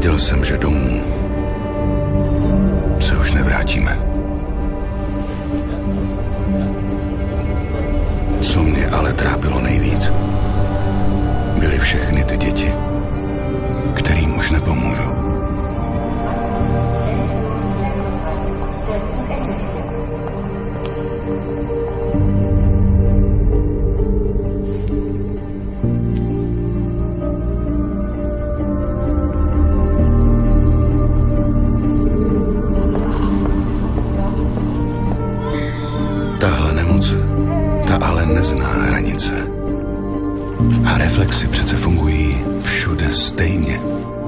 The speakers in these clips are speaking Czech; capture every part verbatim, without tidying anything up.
Věděl jsem, že domů se už nevrátíme. Co mě ale trápilo nejvíc, byly všechny ty děti, kterým už nepomůžu. Tahle nemoc, ta ale nezná hranice. A reflexy přece fungují všude stejně.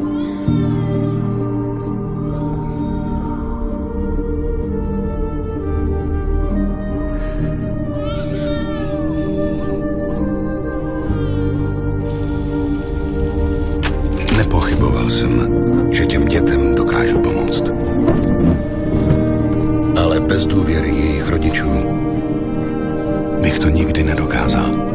Nepochyboval jsem, že těm dětem dokážu pomoct. Ale bez důvěry jejich rodičů bych to nikdy nedokázal.